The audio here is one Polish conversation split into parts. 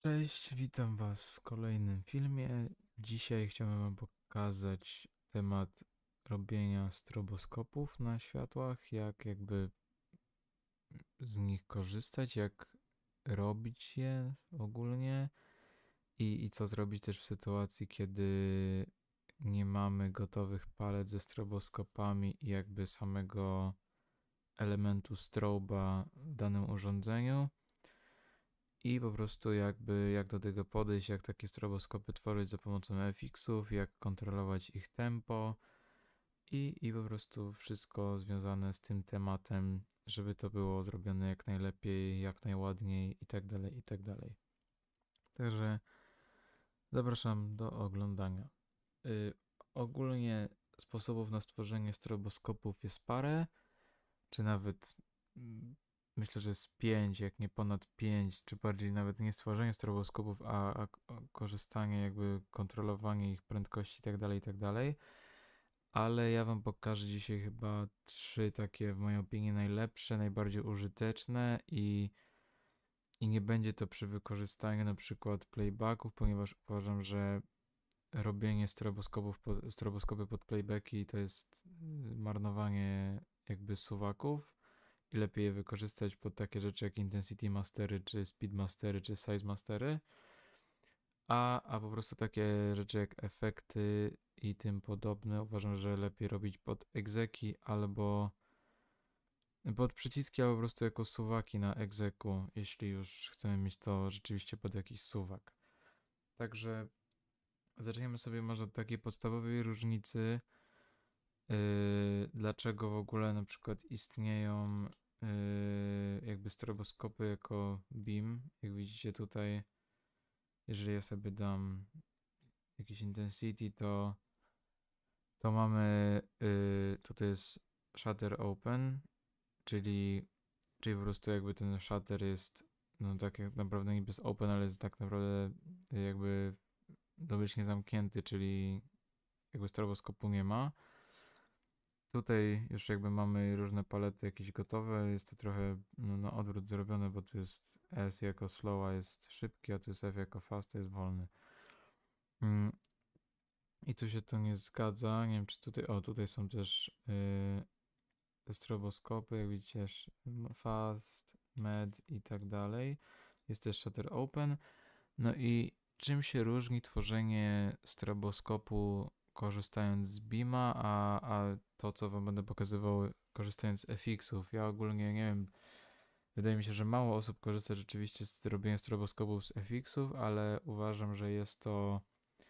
Cześć, witam Was w kolejnym filmie. Dzisiaj chciałem Wam pokazać temat robienia stroboskopów na światłach, jak z nich korzystać, jak robić je ogólnie i co zrobić też w sytuacji, kiedy nie mamy gotowych palet ze stroboskopami i samego elementu stroba w danym urządzeniu. I po prostu jak do tego podejść, jak takie stroboskopy tworzyć za pomocą FX-ów, jak kontrolować ich tempo i po prostu wszystko związane z tym tematem, żeby to było zrobione jak najlepiej, jak najładniej i tak dalej, i tak dalej. Także zapraszam do oglądania. Y, Ogólnie sposobów na stworzenie stroboskopów jest parę, czy nawet myślę, że jest 5, jak nie ponad 5, czy bardziej nawet nie stworzenie stroboskopów, a korzystanie, kontrolowanie ich prędkości itd., itd. Ale ja Wam pokażę dzisiaj chyba 3 takie w mojej opinii najlepsze, najbardziej użyteczne i nie będzie to przy wykorzystaniu na przykład playbacków, ponieważ uważam, że robienie stroboskopy pod playbacki to jest marnowanie suwaków i lepiej je wykorzystać pod takie rzeczy jak Intensity Mastery, czy Speed Mastery, czy Size Mastery, a po prostu takie rzeczy jak efekty i tym podobne uważam, że lepiej robić pod egzeki albo pod przyciski, albo po prostu jako suwaki na egzeku, jeśli już chcemy mieć to rzeczywiście pod jakiś suwak. Także zaczniemy sobie może od takiej podstawowej różnicy, dlaczego w ogóle na przykład istnieją stroboskopy jako beam. Jak widzicie tutaj, jeżeli ja sobie dam jakiś intensity, to mamy, tutaj jest shutter open, czyli po prostu ten shutter jest, no tak jak naprawdę niby jest open, ale jest tak naprawdę jakby domyślnie zamknięty, czyli stroboskopu nie ma. Tutaj już mamy różne palety jakieś gotowe, jest to trochę na odwrót zrobione, bo tu jest S jako slow, a jest szybki, a tu jest F jako fast, a jest wolny. I tu się to nie zgadza, nie wiem czy tutaj, tutaj są też stroboskopy, jak widzicie, fast, med i tak dalej. Jest też shutter open. No i czym się różni tworzenie stroboskopu korzystając z Beama, a to, co wam będę pokazywał korzystając z FX-ów? Ja ogólnie nie wiem, wydaje mi się, że mało osób korzysta rzeczywiście z robienia stroboskopów z FX-ów, ale uważam, że jest to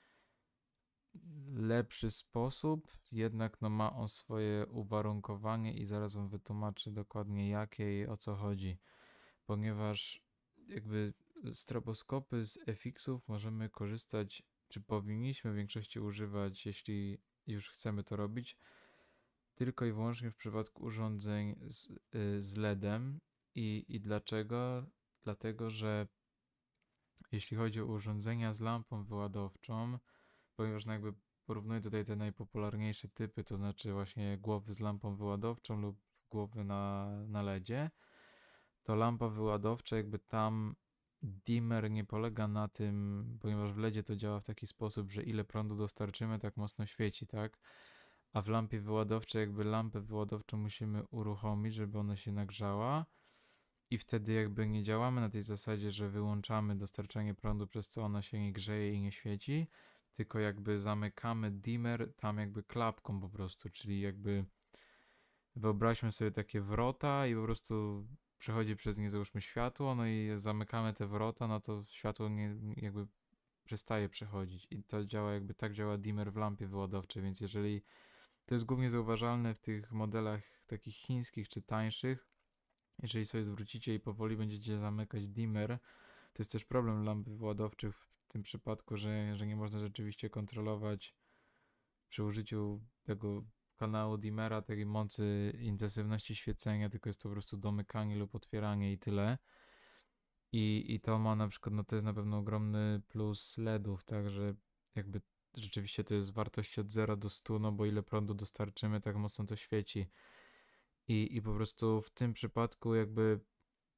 lepszy sposób, jednak no ma on swoje uwarunkowanie i zaraz wam wytłumaczę dokładnie jakie i o co chodzi, ponieważ stroboskopy z FX-ów możemy korzystać, czy powinniśmy w większości używać, jeśli już chcemy to robić, tylko i wyłącznie w przypadku urządzeń z LEDem. I dlaczego? Dlatego, że jeśli chodzi o urządzenia z lampą wyładowczą, ponieważ porównuję tutaj te najpopularniejsze typy, to znaczy właśnie głowy z lampą wyładowczą lub głowy na LEDzie, to lampa wyładowcza tam dimmer nie polega na tym, ponieważ w LEDzie to działa w taki sposób, że ile prądu dostarczymy, tak mocno świeci, tak? A w lampie wyładowczej lampę wyładowczą musimy uruchomić, żeby ona się nagrzała i wtedy nie działamy na tej zasadzie, że wyłączamy dostarczanie prądu, przez co ona się nie grzeje i nie świeci, tylko zamykamy dimmer tam klapką po prostu, czyli wyobraźmy sobie takie wrota i po prostu przechodzi przez nie załóżmy światło, no i zamykamy te wrota, no to światło nie przestaje przechodzić i to działa tak działa dimmer w lampie wyładowczej, więc jeżeli to jest głównie zauważalne w tych modelach takich chińskich czy tańszych, jeżeli sobie zwrócicie i powoli będziecie zamykać dimmer, to jest też problem lamp wyładowczych w tym przypadku, że nie można rzeczywiście kontrolować przy użyciu tego kanału dimmera, tej mocy intensywności świecenia, tylko jest to po prostu domykanie lub otwieranie i tyle. I to ma na przykład, no to jest na pewno ogromny plus LEDów, także rzeczywiście to jest wartość od 0 do 100, no bo ile prądu dostarczymy, tak mocno to świeci. I po prostu w tym przypadku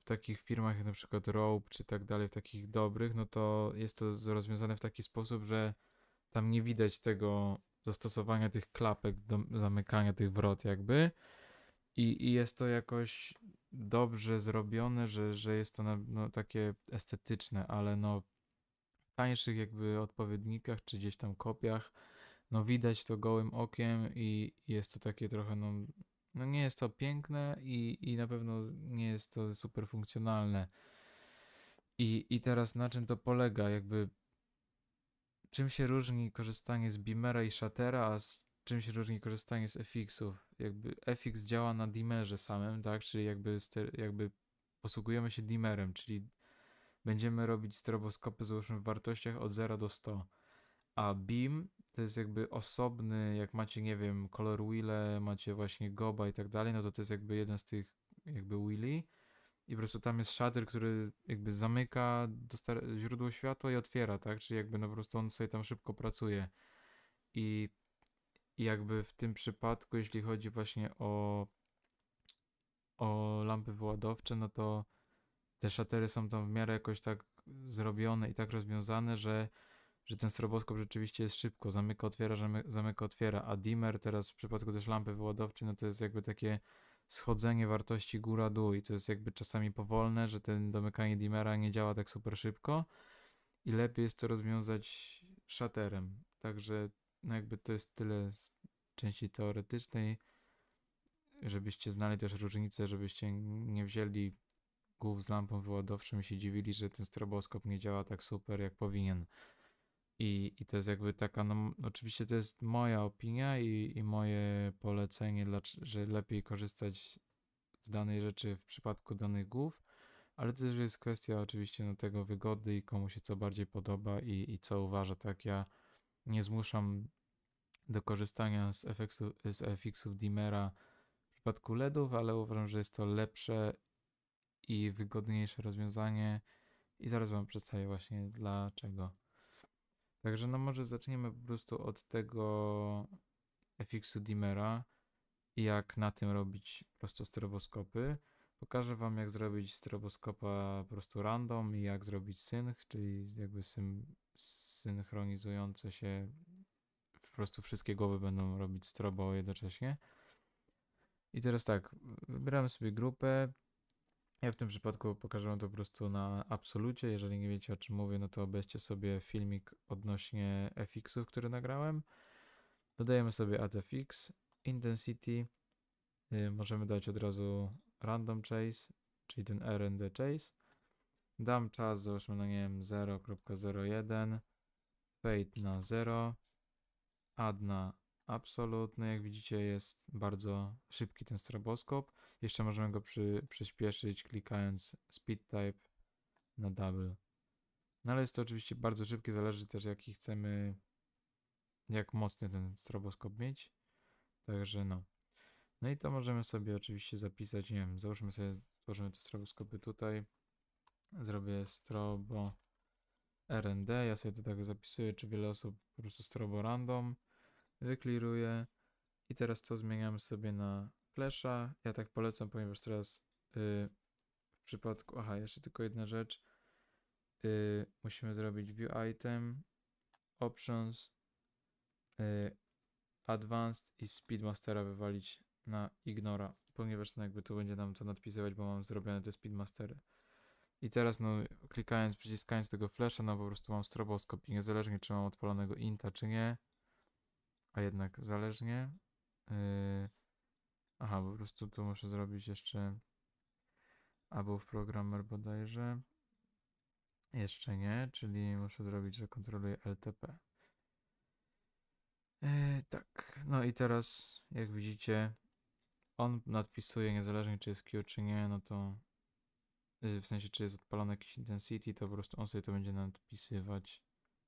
takich firmach jak na przykład Rope czy tak dalej, w takich dobrych, no to jest to rozwiązane w taki sposób, że tam nie widać tego zastosowania tych klapek do zamykania tych wrot jakby i jest to jakoś dobrze zrobione, że jest to no, takie estetyczne, ale no w tańszych jakby odpowiednikach czy gdzieś tam kopiach no widać to gołym okiem i jest to takie trochę no nie jest to piękne i na pewno nie jest to super funkcjonalne. I teraz na czym to polega? Jakby czym się różni korzystanie z Beamera i Shuttera, a z czym się różni korzystanie z FX-ów? Jakby FX działa na dimmerze samym, tak? Czyli jakby posługujemy się dimmerem, czyli będziemy robić stroboskopy załóżmy w wartościach od 0 do 100. A Beam to jest jakby osobny, jak macie, nie wiem, color wheel, macie właśnie goba i tak dalej, no to jest jakby jeden z tych jakby wheeli i po prostu tam jest shutter, który jakby zamyka źródło światła i otwiera, tak? Czyli jakby no po prostu on sobie tam szybko pracuje. I, i jakby w tym przypadku, jeśli chodzi właśnie o lampy wyładowcze, no to te shutery są tam w miarę jakoś tak zrobione i tak rozwiązane, że ten stroboskop rzeczywiście jest szybko, zamyka, otwiera, zamyka, otwiera, a dimmer teraz w przypadku też lampy wyładowczej, no to jest jakby takie schodzenie wartości góra-dół i to jest jakby czasami powolne, że ten domykanie dimmera nie działa tak super szybko i lepiej jest to rozwiązać shutterem, także no jakby to jest tyle z części teoretycznej, żebyście znali też różnicę, żebyście nie wzięli głów z lampą wyładowczą i się dziwili, że ten stroboskop nie działa tak super jak powinien. I to jest jakby taka, no oczywiście to jest moja opinia i moje polecenie, że lepiej korzystać z danej rzeczy w przypadku danych głów, ale to też jest kwestia oczywiście no, tego wygody i komu się co bardziej podoba i co uważa, tak? Ja nie zmuszam do korzystania z FX-ów Dimmera w przypadku LEDów, ale uważam, że jest to lepsze i wygodniejsze rozwiązanie i zaraz wam przedstawię właśnie dlaczego. Także no może zaczniemy po prostu od tego FX-u Dimmera i jak na tym robić prosto stroboskopy. Pokażę wam jak zrobić stroboskopa po prostu random i jak zrobić synch, czyli jakby synchronizujące się, po prostu wszystkie głowy będą robić strobo jednocześnie. I teraz tak, wybieramy sobie grupę. Ja w tym przypadku pokażę wam to po prostu na absolucie. Jeżeli nie wiecie o czym mówię, no to obejrzcie sobie filmik odnośnie FX-ów, który nagrałem. Dodajemy sobie add FX, intensity, możemy dać od razu random chase, czyli ten R&D chase. Dam czas, załóżmy na nie wiem 0.01, fade na 0, add na absolutny. Jak widzicie jest bardzo szybki ten stroboskop. Jeszcze możemy go przyspieszyć klikając speed type na double. No ale jest to oczywiście bardzo szybkie, zależy też jaki chcemy, jak mocny ten stroboskop mieć. Także no. No i to możemy sobie oczywiście zapisać, nie wiem, załóżmy sobie, tworzymy te stroboskopy tutaj. Zrobię strobo R&D, ja sobie to tak zapisuję, czy wiele osób po prostu strobo random, wykliruję i teraz to zmieniamy sobie na flasha. Ja tak polecam, ponieważ teraz w przypadku, jeszcze tylko jedna rzecz, musimy zrobić view item, options, advanced i speedmastera wywalić na ignora, ponieważ no jakby tu będzie nam to nadpisywać, bo mam zrobione te speedmastery. I teraz no klikając, przyciskając tego flasha, no po prostu mam stroboskop i niezależnie czy mam odpalonego inta czy nie, a jednak zależnie. Po prostu tu muszę zrobić jeszcze albo w programmer bodajże. Jeszcze nie, czyli muszę zrobić, że kontroluję LTP. Tak, no i teraz jak widzicie on nadpisuje niezależnie czy jest Q czy nie, no to w sensie czy jest odpalony jakiś intensity, to po prostu on sobie to będzie nadpisywać.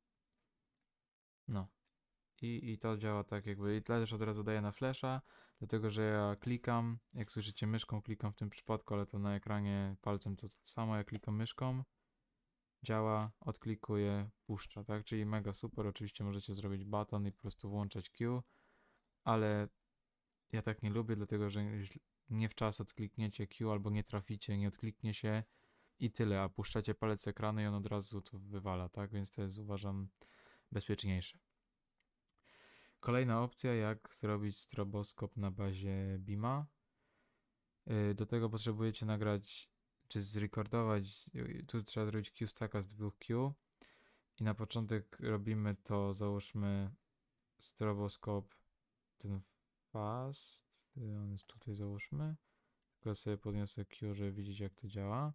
No. I to działa tak jakby, i też od razu daję na flasha, dlatego że ja klikam, jak słyszycie myszką klikam w tym przypadku, ale to na ekranie palcem to samo, jak klikam myszką, działa, odklikuję, puszcza, tak, czyli mega super, oczywiście możecie zrobić button i po prostu włączać Q, ale ja tak nie lubię, dlatego że nie w czas odklikniecie Q albo nie traficie, nie odkliknie się i tyle, a puszczacie palec z ekranu i on od razu to wywala, tak? Więc to jest, uważam, bezpieczniejsze. Kolejna opcja, jak zrobić stroboskop na bazie Beama. Do tego potrzebujecie nagrać, czy zrekordować, tu trzeba zrobić Q-stacka z 2Q i na początek robimy to, załóżmy stroboskop, ten fast, on jest tutaj, załóżmy, tylko sobie podniosę Q, żeby widzieć, jak to działa.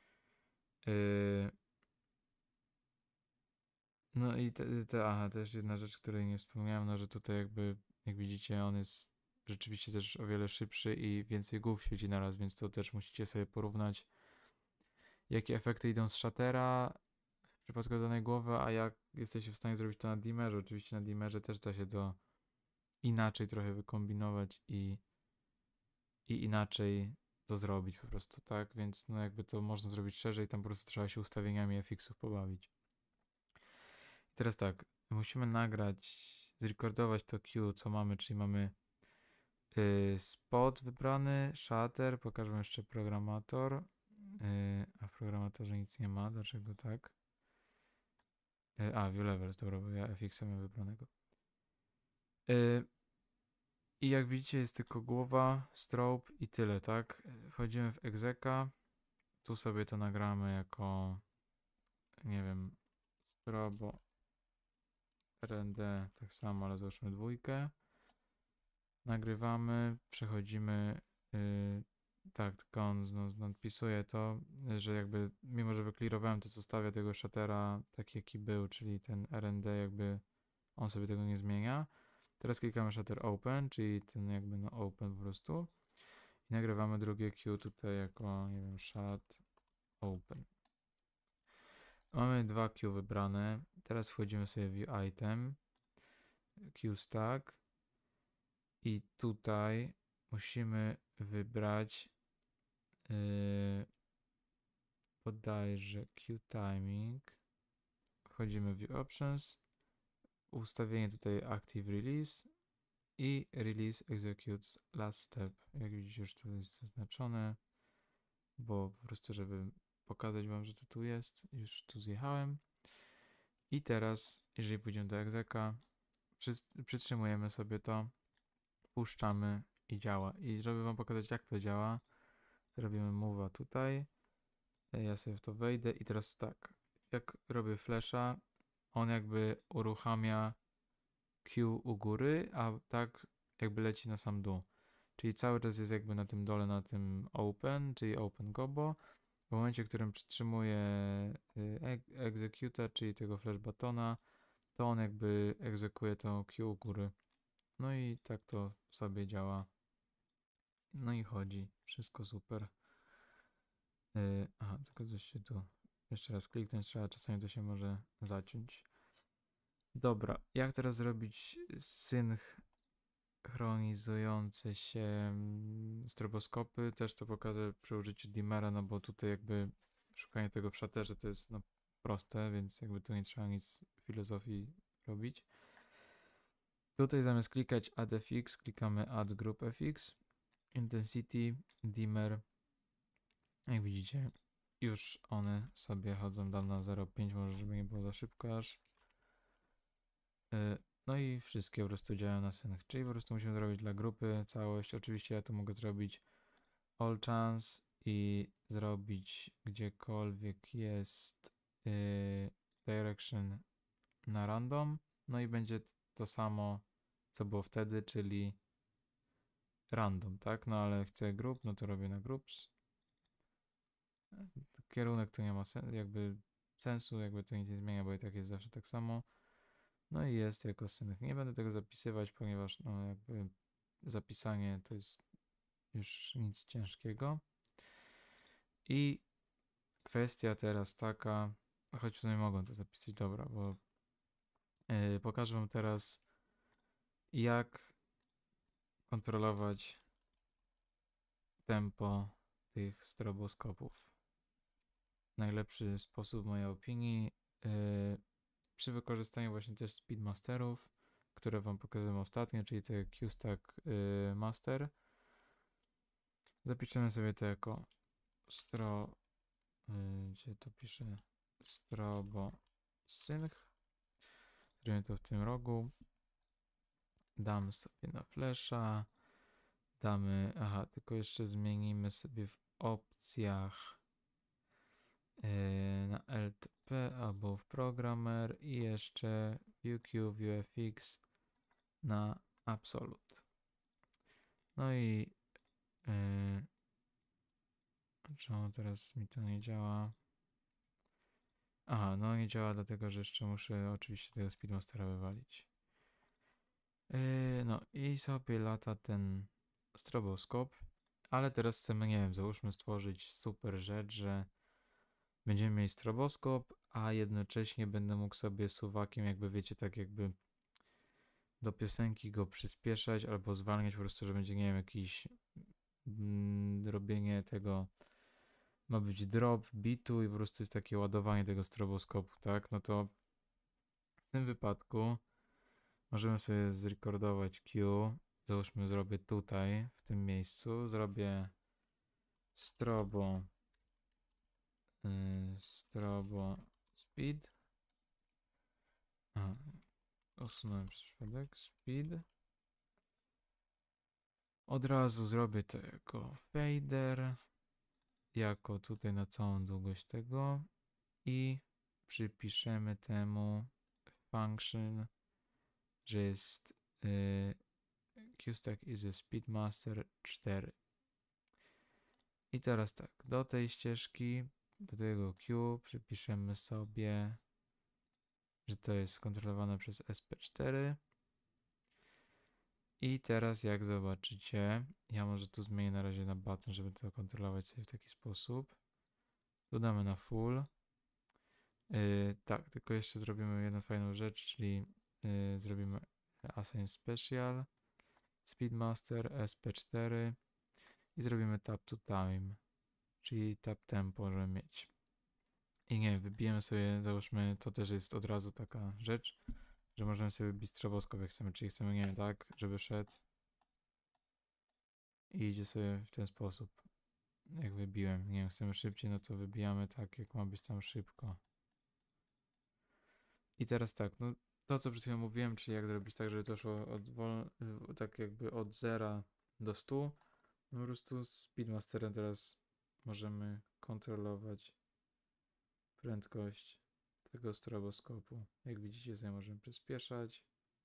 No i też jedna rzecz, której nie wspomniałem, no że tutaj jakby, jak widzicie, on jest rzeczywiście też o wiele szybszy i więcej głów świeci naraz, więc to też musicie sobie porównać, jakie efekty idą z shutera w przypadku danej głowy, a jak jesteście w stanie zrobić to na dimmerze. Oczywiście na dimmerze też da się to inaczej trochę wykombinować i inaczej to zrobić po prostu, tak? Więc no jakby to można zrobić szerzej, tam po prostu trzeba się ustawieniami FX-ów pobawić. I teraz tak, musimy nagrać, zrekordować to Q, co mamy, czyli mamy spot wybrany, shutter, pokażę wam jeszcze programator, a w programatorze nic nie ma, dlaczego tak? View levels, dobra, bo ja FX mam wybranego. I jak widzicie, jest tylko głowa, strobe i tyle, tak? Wchodzimy w execa, tu sobie to nagramy jako, nie wiem, strobo RND, tak samo, ale załóżmy 2. Nagrywamy, przechodzimy, tak, tylko on nadpisuje to, że jakby, mimo że wyklirowałem to, co stawia tego shuttera, tak jaki był, czyli ten RND, jakby on sobie tego nie zmienia. Teraz klikamy shutter open, czyli ten jakby no open po prostu. I nagrywamy drugie Q tutaj jako, nie wiem, shut open. Mamy 2 Q wybrane. Teraz wchodzimy sobie w view item, Q stack i tutaj musimy wybrać bodajże Q timing. Wchodzimy w view options, ustawienie tutaj active release i release executes last step. Jak widzicie, już to jest zaznaczone, bo po prostu, żeby pokazać wam, że to tu jest, już tu zjechałem. I teraz, jeżeli pójdziemy do execa, przytrzymujemy sobie to, puszczamy i działa. I żeby wam pokazać, jak to działa, zrobimy move'a tutaj. Ja sobie w to wejdę i teraz tak, jak robię flasha, on jakby uruchamia Q u góry, a tak jakby leci na sam dół. Czyli cały czas jest jakby na tym dole, na tym open, czyli open gobo. W momencie, w którym przytrzymuję executa, czyli tego flash batona, to on jakby egzekuje to Q u góry. No i tak to sobie działa. No i chodzi. Wszystko super. Aha, tylko coś się tu jeszcze raz kliknąć trzeba, czasami to się może zaciąć. Dobra, jak teraz zrobić synchronizujące się stroboskopy? Też to pokażę przy użyciu dimmera, no bo tutaj jakby szukanie tego w shutterze to jest no, proste, więc jakby tu nie trzeba nic filozofii robić. Tutaj zamiast klikać Add FX, klikamy Add Group FX, Intensity, Dimmer. Jak widzicie, już one sobie chodzą tam na 0,5, może żeby nie było za szybko aż. No i wszystkie po prostu działają na synch, czyli po prostu musimy zrobić dla grupy całość. Oczywiście ja to mogę zrobić all chance i zrobić gdziekolwiek jest direction na random. No i będzie to samo, co było wtedy, czyli random, tak? No ale chcę grup, no to robię na groups. Kierunek to nie ma jakby sensu, jakby to nic nie zmienia, bo i tak jest zawsze tak samo. No i jest jako synch. Nie będę tego zapisywać, ponieważ no jakby zapisanie to jest już nic ciężkiego. I kwestia teraz taka, choć tutaj mogą to zapisać, dobra, bo pokażę wam teraz, jak kontrolować tempo tych stroboskopów. Najlepszy sposób w mojej opinii przy wykorzystaniu właśnie też speedmasterów, które wam pokazałem ostatnio, czyli te Q-Stack Master. Zapiszemy sobie to jako stro... gdzie to pisze? Strobo synch. Zrobimy to w tym rogu. Damy sobie na flasha. Damy... Aha, tylko jeszcze zmienimy sobie w opcjach na LTP albo w Programmer i jeszcze VQ, VFX na Absolute. No i czemu teraz mi to nie działa? Aha, no nie działa dlatego, że jeszcze muszę oczywiście tego Speedmastera wywalić. No i sobie lata ten stroboskop, ale teraz chcemy, nie wiem, załóżmy stworzyć super rzecz, że będziemy mieli stroboskop, a jednocześnie będę mógł sobie suwakiem, jakby wiecie, tak jakby do piosenki go przyspieszać albo zwalniać po prostu, że będzie, nie wiem, jakiś robienie tego, ma być drop bitu i po prostu jest takie ładowanie tego stroboskopu, tak? No to w tym wypadku możemy sobie zrekordować Q, załóżmy zrobię tutaj, w tym miejscu, zrobię strobo speed. Aha, usunąłem przez przypadek speed. Od razu zrobię to jako fader, jako tutaj na całą długość tego i przypiszemy temu function, że jest QStack is a Speedmaster 4. I teraz tak, do tej ścieżki, do tego Q przypiszemy sobie, że to jest kontrolowane przez SP4. I teraz jak zobaczycie, ja może tu zmienię na razie na button, żeby to kontrolować sobie w taki sposób. Dodamy na full. Tak, tylko jeszcze zrobimy jedną fajną rzecz, czyli zrobimy assign special, speedmaster, sp4 i zrobimy tap to time, czyli tap tempo możemy mieć. I nie, wybijemy sobie, załóżmy, to też jest od razu taka rzecz, że możemy sobie wybić stroboskop jak chcemy, czyli chcemy, nie wiem, tak, żeby szedł i idzie sobie w ten sposób, jak wybiłem. Nie wiem, chcemy szybciej, no to wybijamy tak, jak ma być tam szybko. I teraz tak, no to co przed chwilą mówiłem, czyli jak zrobić tak, żeby to szło tak jakby od 0 do 100, no po prostu Speedmasterem teraz możemy kontrolować prędkość tego stroboskopu. Jak widzicie, sobie możemy przyspieszać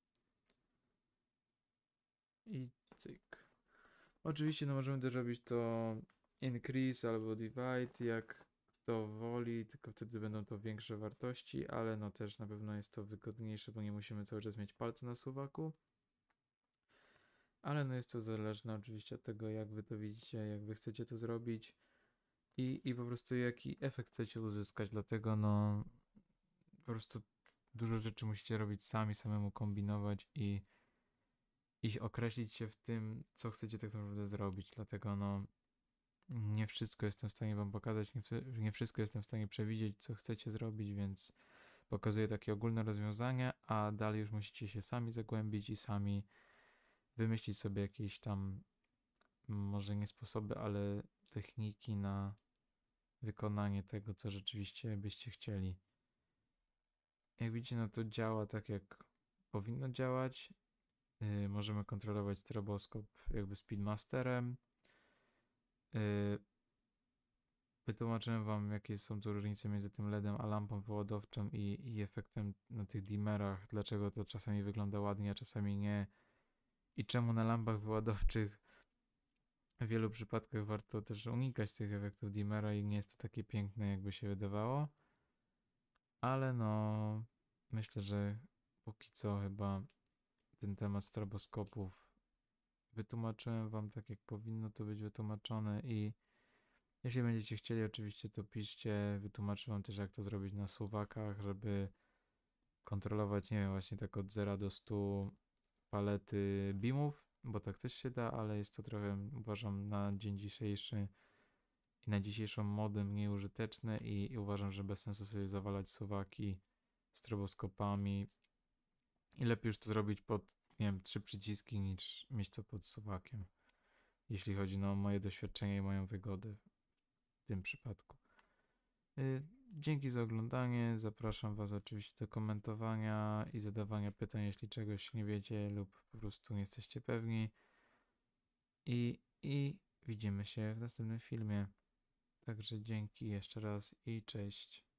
i cyk. Oczywiście no możemy też robić to increase albo divide, jak kto woli, tylko wtedy będą to większe wartości, ale no też na pewno jest to wygodniejsze, bo nie musimy cały czas mieć palce na suwaku. Ale no jest to zależne oczywiście od tego, jak wy to widzicie, jak wy chcecie to zrobić i po prostu jaki efekt chcecie uzyskać, dlatego no po prostu dużo rzeczy musicie robić sami, samemu kombinować i określić się w tym, co chcecie tak naprawdę zrobić, dlatego no nie wszystko jestem w stanie wam pokazać, nie wszystko jestem w stanie przewidzieć, co chcecie zrobić, więc pokazuję takie ogólne rozwiązania, a dalej już musicie się sami zagłębić i sami wymyślić sobie jakieś tam, może nie sposoby, ale techniki na wykonanie tego, co rzeczywiście byście chcieli. Jak widzicie, no to działa tak, jak powinno działać. Możemy kontrolować stroboskop jakby Speedmasterem. Wytłumaczyłem wam, jakie są tu różnice między tym LEDem a lampą wyładowczą i efektem na tych dimmerach, dlaczego to czasami wygląda ładnie, a czasami nie i czemu na lampach wyładowczych w wielu przypadkach warto też unikać tych efektów dimmera i nie jest to takie piękne, jakby się wydawało. Ale no, myślę, że póki co chyba ten temat stroboskopów wytłumaczyłem wam tak, jak powinno to być wytłumaczone i jeśli będziecie chcieli, oczywiście to piszcie. Wytłumaczę wam też, jak to zrobić na suwakach, żeby kontrolować, nie wiem, właśnie tak od 0 do 100 palety beamów, bo tak też się da, ale jest to trochę, uważam, na dzień dzisiejszy i na dzisiejszą modę mniej użyteczne i uważam, że bez sensu sobie zawalać suwaki stroboskopami i lepiej już to zrobić pod, nie wiem, 3 przyciski niż mieć to pod suwakiem. jeśli chodzi o moje doświadczenie i moją wygodę w tym przypadku. Dzięki za oglądanie. Zapraszam Was oczywiście do komentowania i zadawania pytań, jeśli czegoś nie wiecie lub po prostu nie jesteście pewni. I widzimy się w następnym filmie. Także dzięki jeszcze raz i cześć.